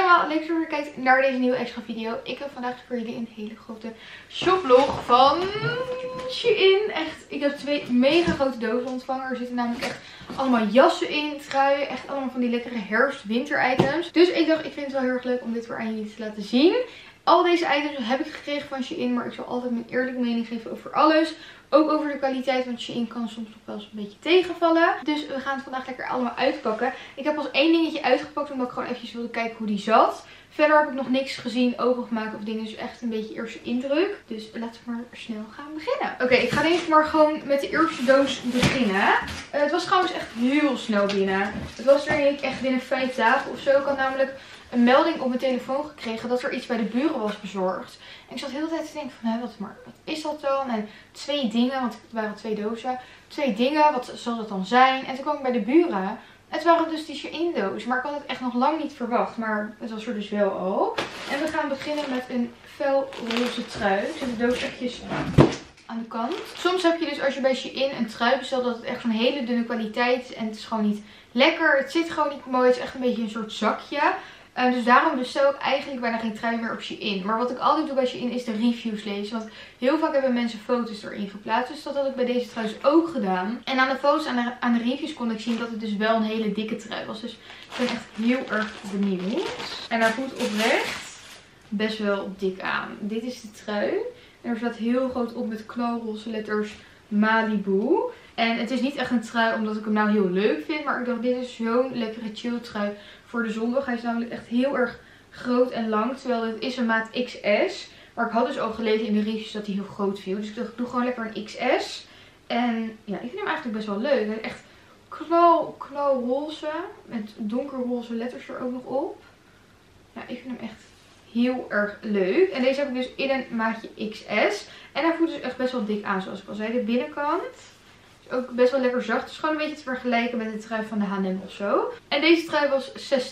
allemaal, leuk dat je weer kijkt naar deze nieuwe extra video. Ik heb vandaag voor jullie een hele grote shoplog van Shein. Echt, ik heb 2 mega grote dozen ontvangen. Er zitten namelijk echt allemaal jassen in, truien. Echt allemaal van die lekkere herfst-winter items. Dus ik dacht, ik vind het wel heel erg leuk om dit weer aan jullie te laten zien. Al deze items heb ik gekregen van Shein, maar ik zal altijd mijn eerlijke mening geven over alles. Ook over de kwaliteit, want Shein kan soms nog wel eens een beetje tegenvallen. Dus we gaan het vandaag lekker allemaal uitpakken. Ik heb pas 1 dingetje uitgepakt, omdat ik gewoon eventjes wilde kijken hoe die zat. Verder heb ik nog niks gezien, open gemaakt of dingen. Dus echt een beetje eerste indruk. Dus laten we maar snel gaan beginnen. Oké, ik ga denk ik maar gewoon met de eerste doos beginnen. Het was trouwens echt heel snel binnen. Het was er denk ik echt binnen 5 dagen of zo. Ik had namelijk een melding op mijn telefoon gekregen dat er iets bij de buren was bezorgd. En ik zat de hele tijd te denken van, wat is dat dan? En 2 dingen, want het waren 2 dozen. 2 dingen, wat zal dat dan zijn? En toen kwam ik bij de buren. Het waren dus die Shein dozen, maar ik had het echt nog lang niet verwacht. Maar het was er dus wel al. En we gaan beginnen met een felroze trui. Ik zet de doos eventjes aan de kant. Soms heb je dus als je bij Shein een trui bestelt dat het echt van hele dunne kwaliteit is. En het is gewoon niet lekker. Het zit gewoon niet mooi. Het is echt een beetje een soort zakje. Dus daarom bestel ik eigenlijk bijna geen trui meer op Shein. Maar wat ik altijd doe bij Shein is de reviews lezen. Want heel vaak hebben mensen foto's erin geplaatst. Dus dat had ik bij deze trui ook gedaan. En aan de foto's, aan de reviews kon ik zien dat het dus wel een hele dikke trui was. Dus ik ben echt heel erg benieuwd. En hij voelt oprecht best wel dik aan. Dit is de trui. En er staat heel groot op met knalroze letters Malibu. En het is niet echt een trui omdat ik hem nou heel leuk vind. Maar ik dacht, dit is zo'n lekkere chill trui voor de zondag. Hij is namelijk echt heel erg groot en lang. Terwijl het is een maat XS. Maar ik had dus al gelezen in de reviews dat hij heel groot viel. Dus ik dacht, ik doe gewoon lekker een XS. En ja, ik vind hem eigenlijk best wel leuk. Hij is echt knalroze. Met donkerroze letters er ook nog op. Ja, ik vind hem echt heel erg leuk. En deze heb ik dus in een maatje XS. En hij voelt dus echt best wel dik aan, zoals ik al zei. De binnenkant is ook best wel lekker zacht. Dus gewoon een beetje te vergelijken met de trui van de H&M of zo. En deze trui was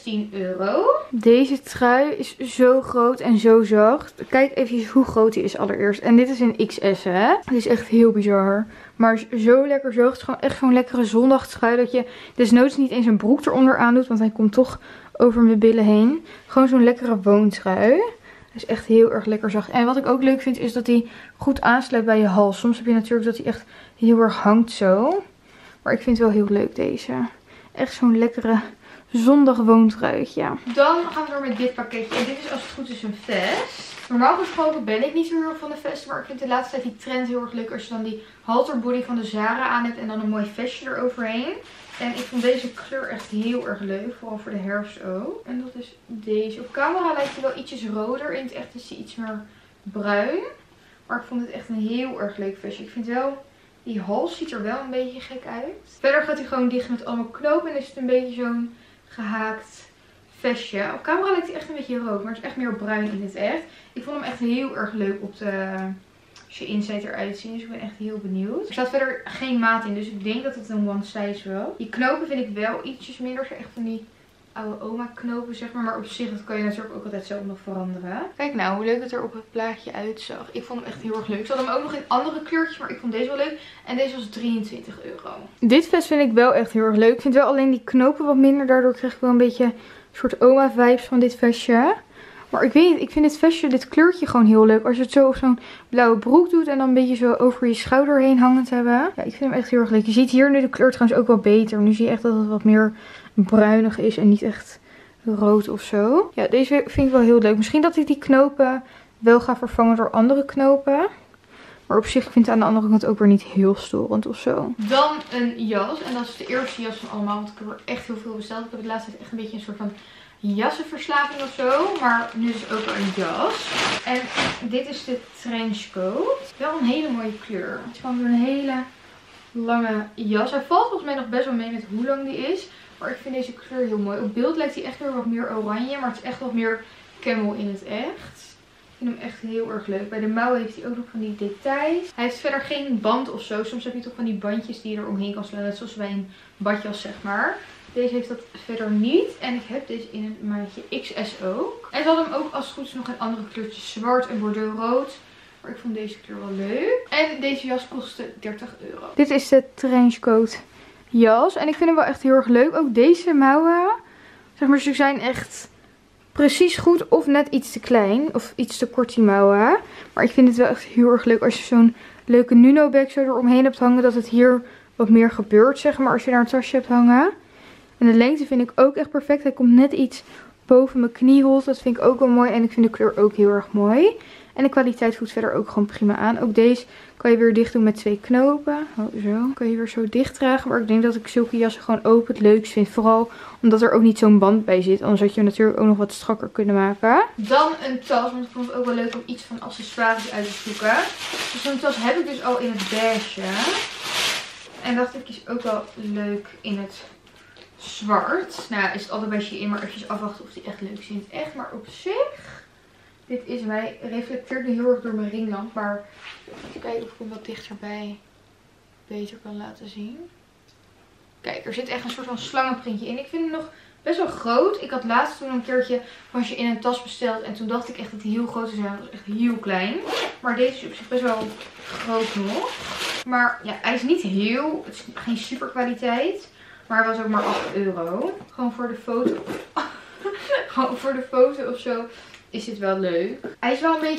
€16. Deze trui is zo groot en zo zacht. Kijk even hoe groot die is allereerst. En dit is een XS, hè. Het is echt heel bizar. Maar zo lekker zacht. Het is gewoon echt zo'n lekkere zondagtrui dat je desnoods niet eens een broek eronder aan doet. Want hij komt toch over mijn billen heen. Gewoon zo'n lekkere woontrui. Hij is echt heel erg lekker zacht. En wat ik ook leuk vind is dat hij goed aansluit bij je hals. Soms heb je natuurlijk dat hij echt heel erg hangt zo. Maar ik vind het wel heel leuk deze. Echt zo'n lekkere zondag woontruitje. Dan gaan we door met dit pakketje. En dit is als het goed is een vest. Normaal gesproken ben ik niet zo heel erg van de vesten. Maar ik vind de laatste tijd die trend heel erg leuk. Als je dan die halterbody van de Zara aan hebt. En dan een mooi vestje eroverheen. En ik vond deze kleur echt heel erg leuk. Vooral voor de herfst ook. En dat is deze. Op camera lijkt hij wel ietsjes roder. In het echt is hij iets meer bruin. Maar ik vond het echt een heel erg leuk vestje. Ik vind wel, die hals ziet er wel een beetje gek uit. Verder gaat hij gewoon dicht met allemaal knopen. En is het een beetje zo'n gehaakt vestje. Op camera lijkt hij echt een beetje rood. Maar het is echt meer bruin in het echt. Ik vond hem echt heel erg leuk op de Shein site eruit zien. Dus ik ben echt heel benieuwd. Er staat verder geen maat in. Dus ik denk dat het een one size wel. Die knopen vind ik wel ietsjes minder. Zo echt van die oude oma knopen zeg maar. Maar op zich dat kan je natuurlijk ook altijd zelf nog veranderen. Kijk nou hoe leuk het er op het plaatje uitzag. Ik vond hem echt heel erg leuk. Ze hadden hem ook nog in andere kleurtjes. Maar ik vond deze wel leuk. En deze was €23. Dit vest vind ik wel echt heel erg leuk. Ik vind wel alleen die knopen wat minder. Daardoor krijg ik wel een beetje een soort oma vibes van dit vestje. Maar ik weet niet, ik vind dit vestje, dit kleurtje gewoon heel leuk. Als je het zo op zo'n blauwe broek doet en dan een beetje zo over je schouder heen hangend hebben. Ja, ik vind hem echt heel erg leuk. Je ziet hier nu de kleur trouwens ook wel beter. Nu zie je echt dat het wat meer bruinig is en niet echt rood of zo. Ja, deze vind ik wel heel leuk. Misschien dat ik die knopen wel ga vervangen door andere knopen. Maar op zich vind ik het aan de andere kant ook weer niet heel storend of zo. Dan een jas. En dat is de eerste jas van allemaal. Want ik heb er echt heel veel besteld. Ik heb de laatste tijd echt een beetje een soort van jassenverslaving of zo. Maar nu is het ook weer een jas. En dit is de trenchcoat. Wel een hele mooie kleur. Het is gewoon een hele lange jas. Hij valt volgens mij nog best wel mee met hoe lang die is. Maar ik vind deze kleur heel mooi. Op beeld lijkt hij echt weer wat meer oranje. Maar het is echt wat meer camel in het echt. Ik vind hem echt heel erg leuk. Bij de mouwen heeft hij ook nog van die details. Hij heeft verder geen band of zo. Soms heb je toch van die bandjes die je er omheen kan slaan. Net zoals bij een badjas zeg maar. Deze heeft dat verder niet. En ik heb deze in een maatje XS ook. En ze hadden hem ook als het goed is nog in andere kleurtjes. Zwart en bordeauxrood. Maar ik vond deze kleur wel leuk. En deze jas kostte €30. Dit is de trenchcoat jas. En ik vind hem wel echt heel erg leuk. Ook deze mouwen. Zeg maar, ze zijn echt precies goed of net iets te klein. Of iets te kort die mouwen. Maar ik vind het wel echt heel erg leuk als je zo'n leuke Nuno-bag zo eromheen hebt hangen. Dat het hier wat meer gebeurt, zeg maar, als je daar een tasje hebt hangen. En de lengte vind ik ook echt perfect. Hij komt net iets boven mijn knieholte. Dat vind ik ook wel mooi. En ik vind de kleur ook heel erg mooi. En de kwaliteit voelt verder ook gewoon prima aan. Ook deze kan je weer dicht doen met 2 knopen. Oh, zo. Kan je weer zo dicht dragen. Maar ik denk dat ik zulke jassen gewoon open het leukst vind. Vooral omdat er ook niet zo'n band bij zit. Anders had je hem natuurlijk ook nog wat strakker kunnen maken. Dan een tas. Want ik vond het ook wel leuk om iets van accessoires uit te zoeken. Dus zo'n tas heb ik dus al in het beige. En dacht ik kies ook wel leuk in het zwart. Nou ja, is het altijd bij Shein, maar even afwachten of die echt leuk vindt. Echt, maar op zich. Dit is mij, reflecteert nu heel erg door mijn ringlamp. Maar even kijken of ik hem wat dichterbij beter kan laten zien. Kijk, er zit echt een soort van slangenprintje in. Ik vind hem nog best wel groot. Ik had laatst toen een keertje van Shein een tas besteld. En toen dacht ik echt dat hij heel groot zou zijn. Het was echt heel klein. Maar deze is op zich best wel groot nog. Maar ja, hij is niet heel, het is geen super kwaliteit. Maar hij was ook maar 8 euro. Gewoon voor de foto. Gewoon voor de foto of zo is dit wel leuk. Hij is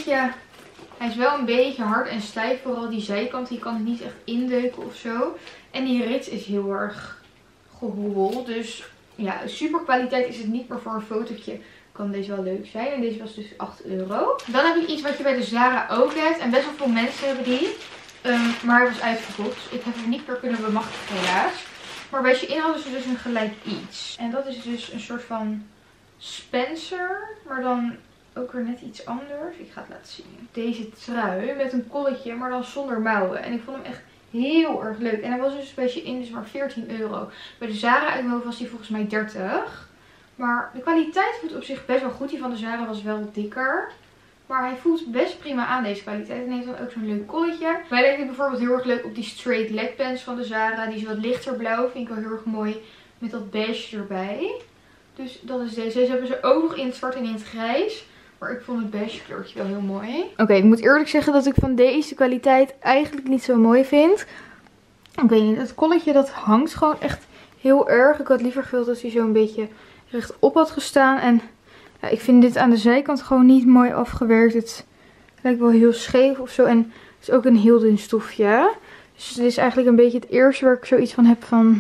wel een beetje hard en stijf. Vooral die zijkant. Die kan het niet echt indeuken of zo. En die rits is heel erg gehobbeld. Dus ja, super kwaliteit is het niet. Maar voor een fotootje kan deze wel leuk zijn. En deze was dus 8 euro. Dan heb ik iets wat je bij de Zara ook hebt. En best wel veel mensen hebben die. Maar hij was uitverkocht. Dus ik heb hem niet meer kunnen bemachtigen helaas. Maar bij Shein hadden ze dus een gelijk iets. En dat is dus een soort van Spencer. Maar dan ook weer net iets anders. Ik ga het laten zien. Deze trui met een kolletje, maar dan zonder mouwen. En ik vond hem echt heel erg leuk. En hij was dus bij Shein dus maar 14 euro. Bij de Zara uit mijn hoofd was hij volgens mij 30. Maar de kwaliteit voelt op zich best wel goed. Die van de Zara was wel dikker. Maar hij voelt best prima aan, deze kwaliteit. En heeft dan ook zo'n leuk kolletje. Mij lijkt het bijvoorbeeld heel erg leuk op die straight leg pants van de Zara. Die is wat lichter blauw. Vind ik wel heel erg mooi. Met dat beige erbij. Dus dat is deze. Deze hebben ze ook nog in het zwart en in het grijs. Maar ik vond het beige kleurtje wel heel mooi. Oké, ik moet eerlijk zeggen dat ik van deze kwaliteit eigenlijk niet zo mooi vind. Ik weet niet, het kolletje dat hangt gewoon echt heel erg. Ik had liever gewild dat hij zo een beetje rechtop had gestaan. En ja, ik vind dit aan de zijkant gewoon niet mooi afgewerkt. Het lijkt wel heel scheef of zo. En het is ook een heel dun stofje. Dus dit is eigenlijk een beetje het eerste waar ik zoiets van heb van...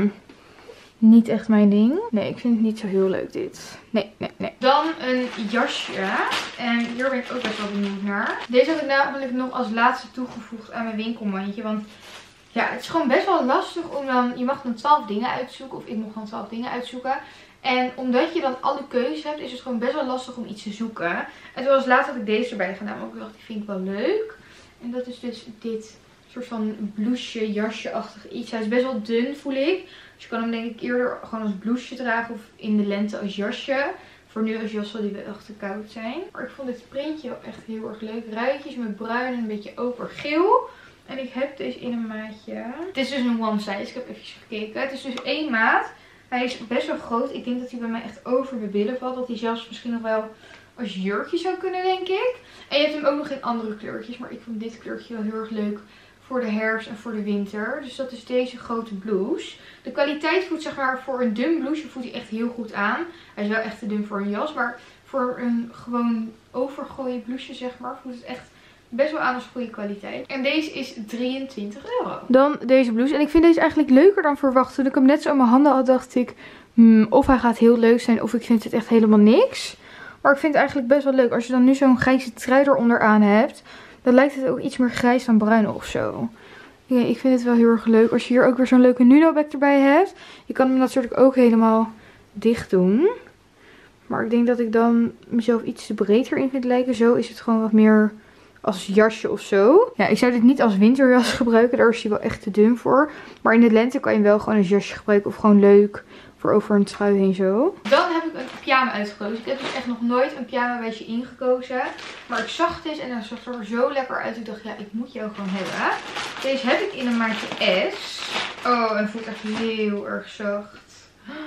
niet echt mijn ding. Nee, ik vind het niet zo heel leuk dit. Nee. Dan een jasje. En hier ben ik ook best wel benieuwd naar. Deze had ik namelijk nog als laatste toegevoegd aan mijn winkelmandje. Want ja, het is gewoon best wel lastig om dan... Je mag dan 12 dingen uitzoeken. Of ik mocht dan 12 dingen uitzoeken. En omdat je dan alle keuzes hebt, is het gewoon best wel lastig om iets te zoeken. En toen als laatste had ik deze erbij gedaan. Maar ik dacht, die vind ik wel leuk. En dat is dus dit soort van blouseje, jasje-achtig iets. Hij is best wel dun, voel ik. Dus je kan hem denk ik eerder gewoon als blouseje dragen. Of in de lente als jasje. Voor nu als jas zal die wel echt te koud zijn. Maar ik vond dit printje wel echt heel erg leuk. Ruitjes met bruin en een beetje opergeel. En ik heb deze in een maatje. Het is dus een one size. Ik heb even gekeken. Het is dus 1 maat. Hij is best wel groot. Ik denk dat hij bij mij echt over mijn billen valt. Dat hij zelfs misschien nog wel als jurkje zou kunnen, denk ik. En je hebt hem ook nog in andere kleurtjes. Maar ik vond dit kleurtje wel heel erg leuk voor de herfst en voor de winter. Dus dat is deze grote blouse. De kwaliteit voelt, zeg maar, voor een dun blouse voelt hij echt heel goed aan. Hij is wel echt te dun voor een jas. Maar voor een gewoon overgooien blouseje, zeg maar, voelt het echt best wel aan als goede kwaliteit. En deze is 23 euro. Dan deze blouse. En ik vind deze eigenlijk leuker dan verwacht. Toen ik hem net zo in mijn handen had, dacht ik... of hij gaat heel leuk zijn, of ik vind het echt helemaal niks. Maar ik vind het eigenlijk best wel leuk. Als je dan nu zo'n grijze trui eronder aan hebt, dan lijkt het ook iets meer grijs dan bruin of zo. Ja, ik vind het wel heel erg leuk. Als je hier ook weer zo'n leuke Nuno-bag erbij hebt. Je kan hem natuurlijk ook helemaal dicht doen. Maar ik denk dat ik dan mezelf iets te breed erin vind lijken. Zo is het gewoon wat meer als jasje of zo. Ja, ik zou dit niet als winterjas gebruiken. Daar is hij wel echt te dun voor. Maar in de lente kan je hem wel gewoon als jasje gebruiken. Of gewoon leuk voor over een trui heen zo. Dan heb ik een pyjama uitgekozen. Ik heb dus echt nog nooit een pyjama bij Shein gekozen. Maar ik zag dit en dat zag er zo lekker uit. Ik dacht, ja, ik moet jou gewoon hebben. Deze heb ik in een maatje S. Oh, en voelt echt heel erg zacht.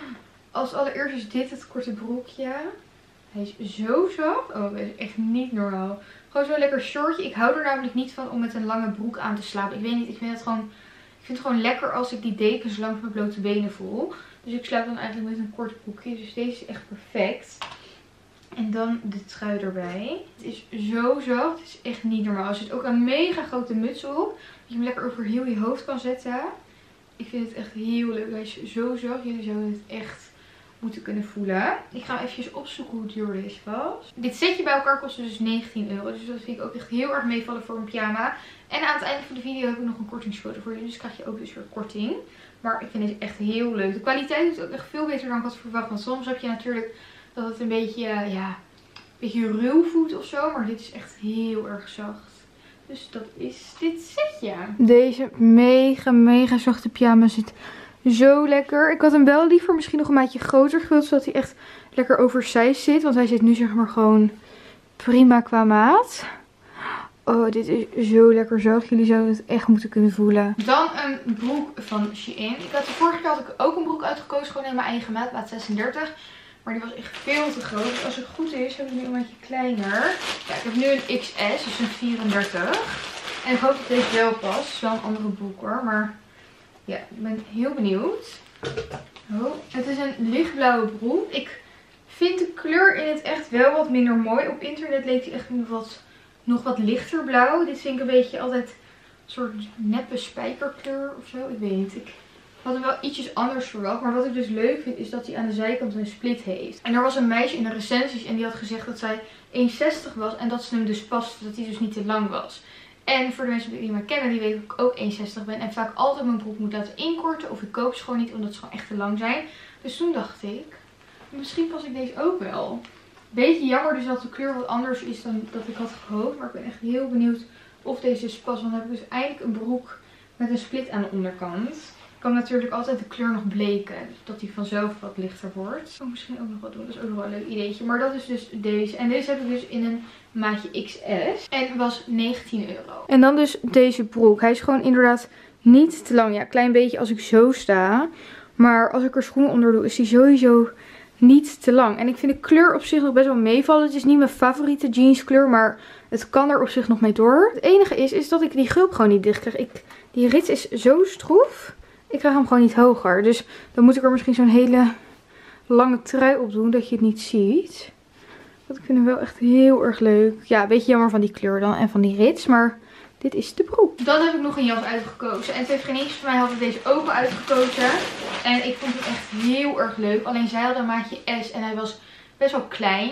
Als allereerst is dit het korte broekje. Hij is zo zacht. Oh, dat is echt niet normaal. Gewoon zo'n lekker shortje. Ik hou er namelijk niet van om met een lange broek aan te slapen. Ik weet niet, ik vind het gewoon lekker als ik die dekens langs mijn blote benen voel. Dus ik slaap dan eigenlijk met een kort broekje. Dus deze is echt perfect. En dan de trui erbij. Het is zo zacht. Het is echt niet normaal. Er zit ook een mega grote muts op. Dat je hem lekker over heel je hoofd kan zetten. Ik vind het echt heel leuk. Hij is zo zacht. Jullie zouden het echt moeten kunnen voelen. Ik ga even opzoeken hoe duur deze was. Dit setje bij elkaar kostte dus 19 euro. Dus dat vind ik ook echt heel erg meevallen voor een pyjama. En aan het einde van de video heb ik nog een kortingscode voor jullie. Dus krijg je ook dus weer korting. Maar ik vind deze echt heel leuk. De kwaliteit is ook echt veel beter dan ik had verwacht. Want soms heb je natuurlijk dat het een beetje, een beetje ruw voelt of zo. Maar dit is echt heel erg zacht. Dus dat is dit setje. Deze mega zachte pyjama zit zo lekker. Ik had hem wel liever misschien nog een maatje groter gewild. Zodat hij echt lekker oversized zit. Want hij zit nu zeg maar gewoon prima qua maat. Oh, dit is zo lekker zacht. Jullie zouden het echt moeten kunnen voelen. Dan een broek van Shein. De vorige keer had ik ook een broek uitgekozen. Gewoon in mijn eigen maat 36. Maar die was echt veel te groot. Dus als het goed is, heb ik nu een maatje kleiner. Ja, ik heb nu een XS, dus een 34. En ik hoop dat deze wel past. Het is wel een andere broek hoor. Maar ja, ik ben heel benieuwd. Oh, het is een lichtblauwe broek. Ik vind de kleur in het echt wel wat minder mooi. Op internet leek hij echt nog wat lichter blauw. Dit vind ik een beetje altijd een soort neppe spijkerkleur of zo. Ik weet niet. Ik had hem wel ietsjes anders verwacht. Maar wat ik dus leuk vind is dat hij aan de zijkant een split heeft. En er was een meisje in de recensies en die had gezegd dat zij 1,60 was. En dat ze hem dus paste. Dat hij dus niet te lang was. En voor de mensen die mij kennen, die weten dat ik ook 1,60 ben. En vaak altijd mijn broek moet laten inkorten. Of ik koop ze gewoon niet, omdat ze gewoon echt te lang zijn. Dus toen dacht ik, misschien pas ik deze ook wel. Beetje jammer dus dat de kleur wat anders is dan dat ik had gehoopt. Maar ik ben echt heel benieuwd of deze dus past. Want dan heb ik dus eindelijk een broek met een split aan de onderkant. Ik kan natuurlijk altijd de kleur nog bleken. Dat die vanzelf wat lichter wordt. Dat kan ik misschien ook nog wat doen. Dat is ook nog wel een leuk ideetje. Maar dat is dus deze. En deze heb ik dus in een maatje XS. En was 19 euro. En dan dus deze broek. Hij is gewoon inderdaad niet te lang. Ja, een klein beetje als ik zo sta. Maar als ik er schoenen onder doe, is die sowieso niet te lang. En ik vind de kleur op zich nog best wel meevallen. Het is niet mijn favoriete jeanskleur, maar het kan er op zich nog mee door. Het enige is dat ik die gulp gewoon niet dicht krijg. Die rits is zo stroef. Ik krijg hem gewoon niet hoger. Dus dan moet ik er misschien zo'n hele lange trui op doen, dat je het niet ziet. Want ik vind hem wel echt heel erg leuk. Ja, een beetje jammer van die kleur dan en van die rits, maar dit is de broek. Dan heb ik nog een jas uitgekozen. En twee vriendinnetjes van mij hadden deze ook al uitgekozen. En ik vond het echt heel erg leuk. Alleen zij hadden een maatje S en hij was best wel klein.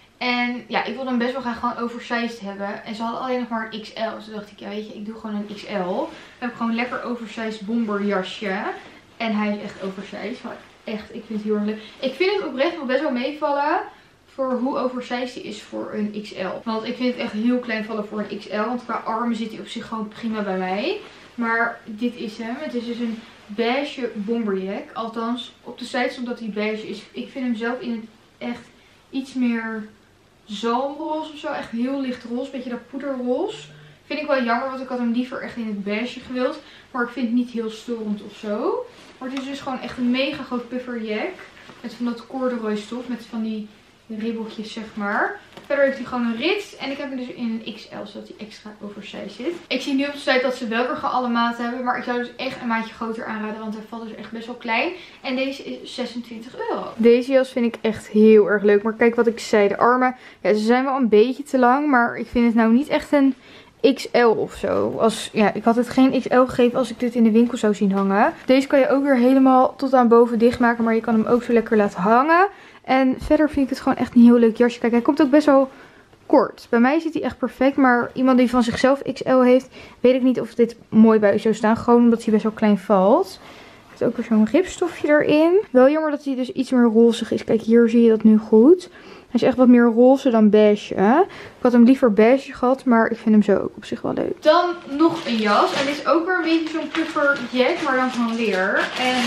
En ja, ik wilde hem best wel graag gewoon oversized hebben. En ze hadden alleen nog maar een XL. Dus toen dacht ik, ja weet je, ik doe gewoon een XL. Dan heb ik gewoon een lekker oversized bomberjasje. En hij is echt oversized. Maar echt, ik vind het heel erg leuk. Ik vind het oprecht nog best wel meevallen voor hoe oversized hij is voor een XL. Want ik vind het echt heel klein vallen voor een XL. Want qua armen zit hij op zich gewoon prima bij mij. Maar dit is hem. Het is dus een beige bomberjack. Althans, op de site stond dat hij beige is. Ik vind hem zelf in het echt iets meer zalmroze of zo. Echt heel licht roze. Beetje dat poederroze. Vind ik wel jammer, want ik had hem liever echt in het beige gewild. Maar ik vind het niet heel storend of zo. Maar het is dus gewoon echt een mega groot pufferjack. Met van dat corduroy stof. Met van die ribbeltjes zeg maar. Verder heeft hij gewoon een rits. En ik heb hem dus in een XL, zodat hij extra oversized zit. Ik zie nu op de site dat ze wel weer gewoon alle maten hebben. Maar ik zou dus echt een maatje groter aanraden. Want hij valt dus echt best wel klein. En deze is 26 euro. Deze jas vind ik echt heel erg leuk. Maar kijk wat ik zei. De armen, ja, ze zijn wel een beetje te lang. Maar ik vind het nou niet echt een XL of zo. Ik had het geen XL gegeven als ik dit in de winkel zou zien hangen. Deze kan je ook weer helemaal tot aan boven dicht maken. Maar je kan hem ook zo lekker laten hangen. En verder vind ik het gewoon echt een heel leuk jasje. Kijk, hij komt ook best wel kort. Bij mij zit hij echt perfect. Maar iemand die van zichzelf XL heeft, weet ik niet of dit mooi bij u zou staan. Gewoon omdat hij best wel klein valt. Er zit ook weer zo'n ribstofje erin. Wel jammer dat hij dus iets meer rozig is. Kijk, hier zie je dat nu goed. Hij is echt wat meer roze dan beige. Ik had hem liever beige gehad, maar ik vind hem zo ook op zich wel leuk. Dan nog een jas. En dit is ook weer een beetje zo'n pufferjack, maar dan van leer. En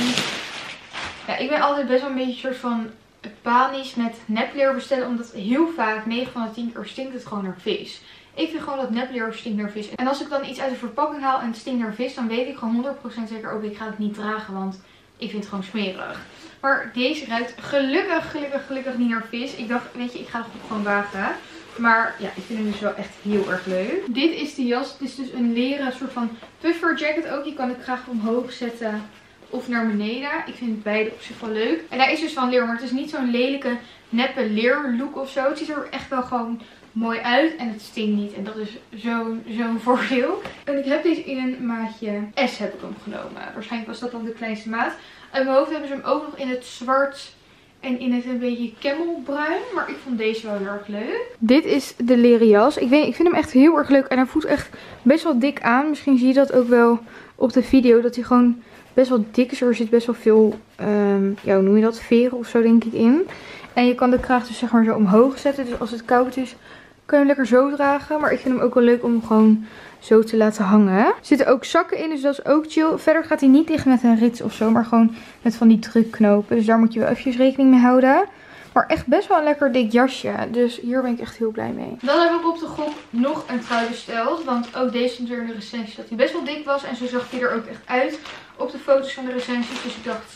ja, ik ben altijd best wel een beetje een soort van panisch met nepleer bestellen. Omdat heel vaak, 9 van de 10 keer, stinkt het gewoon naar vis. Ik vind gewoon dat nepleer stinkt naar vis. En als ik dan iets uit de verpakking haal en het stinkt naar vis, dan weet ik gewoon 100% zeker ook, ik ga het niet dragen, want ik vind het gewoon smerig. Maar deze ruikt gelukkig niet naar vis. Ik dacht, weet je, ik ga het gewoon wagen. Maar ja, ik vind hem dus wel echt heel erg leuk. Dit is de jas. Het is dus een leren soort van puffer jacket ook. Je kan het graag omhoog zetten of naar beneden. Ik vind beide op zich wel leuk. En hij is dus van leer, maar het is niet zo'n lelijke neppe leer look of zo. Het ziet er echt wel gewoon mooi uit en het stinkt niet. En dat is zo'n voordeel. En ik heb deze in een maatje S heb ik hem genomen. Waarschijnlijk was dat dan de kleinste maat. Uit mijn hoofd hebben ze hem ook nog in het zwart en in het een beetje camelbruin. Maar ik vond deze wel heel erg leuk. Dit is de leren jas. Ik vind hem echt heel erg leuk. En hij voelt echt best wel dik aan. Misschien zie je dat ook wel op de video. Dat hij gewoon best wel dik is. Er zit best wel veel, ja, hoe noem je dat? Veren of zo denk ik in. En je kan de kraag dus zeg maar zo omhoog zetten. Dus als het koud is, kan je hem lekker zo dragen. Maar ik vind hem ook wel leuk om hem gewoon zo te laten hangen. Er zitten ook zakken in, dus dat is ook chill. Verder gaat hij niet dicht met een rits of zo, maar gewoon met van die drukknopen. Dus daar moet je wel eventjes rekening mee houden. Maar echt best wel een lekker dik jasje. Dus hier ben ik echt heel blij mee. Dan heb ik op de gok nog een trui besteld. Want ook deze stond weer in de recensie dat hij best wel dik was. En zo zag hij er ook echt uit op de foto's van de recensies. Dus ik dacht,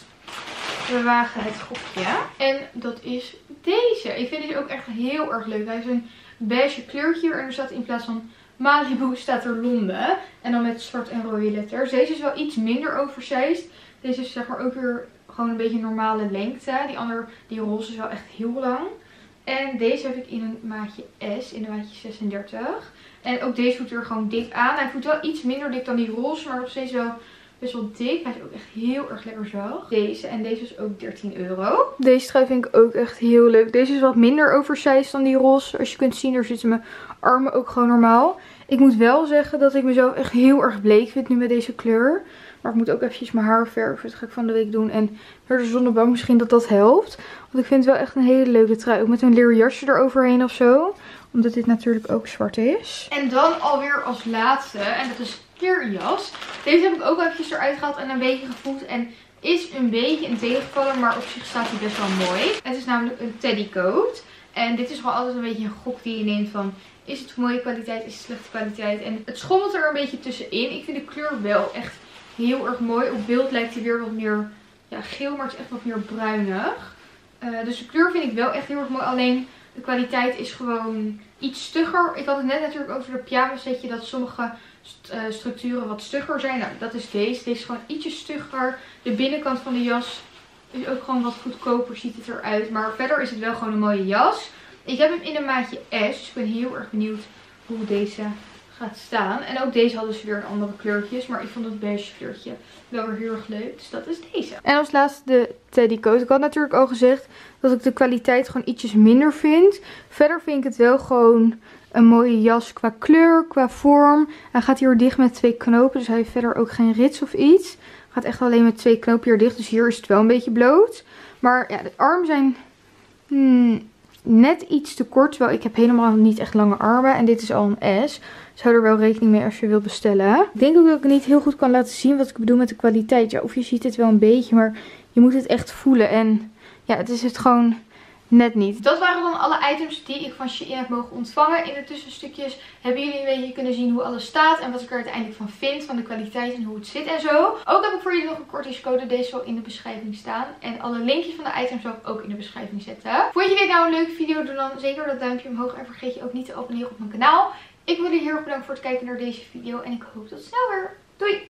we wagen het gokje. En dat is deze. Ik vind deze ook echt heel erg leuk. Hij heeft een beige kleurtje. En er staat in plaats van Malibu staat er Londen. En dan met zwart en rode letters. Deze is wel iets minder oversized. Deze is zeg maar ook weer gewoon een beetje normale lengte. Die roze is wel echt heel lang. En deze heb ik in een maatje S. In een maatje 36. En ook deze voelt er gewoon dik aan. Hij voelt wel iets minder dik dan die roze. Maar nog steeds wel best wel dik. Hij is ook echt heel erg lekker zacht. Deze. En deze is ook €13. Deze trui vind ik ook echt heel leuk. Deze is wat minder oversized dan die roze. Als je kunt zien, er zitten mijn armen ook gewoon normaal. Ik moet wel zeggen dat ik mezelf echt heel erg bleek vind nu met deze kleur. Maar ik moet ook eventjes mijn haar verven. Dat ga ik van de week doen. En door de zonnebank misschien dat helpt. Want ik vind het wel echt een hele leuke trui. Ook met een leren jasje eroverheen of zo. Omdat dit natuurlijk ook zwart is. En dan alweer als laatste. En dat is kleerjas. Deze heb ik ook eventjes eruit gehaald en een beetje gevoeld. En is een beetje een tegenvaller. Maar op zich staat hij best wel mooi. Het is namelijk een teddycoat. En dit is gewoon altijd een beetje een gok die je neemt van, is het mooie kwaliteit, is het slechte kwaliteit. En het schommelt er een beetje tussenin. Ik vind de kleur wel echt heel erg mooi. Op beeld lijkt hij weer wat meer geel, maar het is echt wat meer bruinig. Dus de kleur vind ik wel echt heel erg mooi. Alleen de kwaliteit is gewoon iets stugger. Ik had het net natuurlijk over de pyjama setje dat sommige structuren wat stugger zijn. Nou, dat is deze. Deze is gewoon ietsje stugger. De binnenkant van de jas is ook gewoon wat goedkoper, ziet het eruit. Maar verder is het wel gewoon een mooie jas. Ik heb hem in een maatje S. Dus ik ben heel erg benieuwd hoe deze gaat staan. En ook deze hadden ze weer een andere kleurtjes. Maar ik vond het beige kleurtje wel weer heel erg leuk. Dus dat is deze. En als laatste de teddycoat. Ik had natuurlijk al gezegd dat ik de kwaliteit gewoon ietsjes minder vind. Verder vind ik het wel gewoon een mooie jas qua kleur, qua vorm. Hij gaat hier dicht met 2 knopen. Dus hij heeft verder ook geen rits of iets. Gaat echt alleen met 2 knopen hier dicht. Dus hier is het wel een beetje bloot. Maar ja, de armen zijn net iets te kort. Terwijl ik heb helemaal niet echt lange armen. En dit is al een S. Dus hou er wel rekening mee als je wilt bestellen. Ik denk ook dat ik niet heel goed kan laten zien wat ik bedoel met de kwaliteit. Ja, of je ziet het wel een beetje. Maar je moet het echt voelen. En ja, het is het gewoon net niet. Dat waren dan alle items die ik van Shein heb mogen ontvangen. In de tussenstukjes hebben jullie een beetje kunnen zien hoe alles staat. En wat ik er uiteindelijk van vind. Van de kwaliteit en hoe het zit en zo. Ook heb ik voor jullie nog een kortingscode. Deze zal in de beschrijving staan. En alle linkjes van de items zal ik ook in de beschrijving zetten. Vond je dit nou een leuke video? Doe dan zeker dat duimpje omhoog. En vergeet je ook niet te abonneren op mijn kanaal. Ik wil jullie heel erg bedanken voor het kijken naar deze video. En ik hoop tot snel weer. Doei!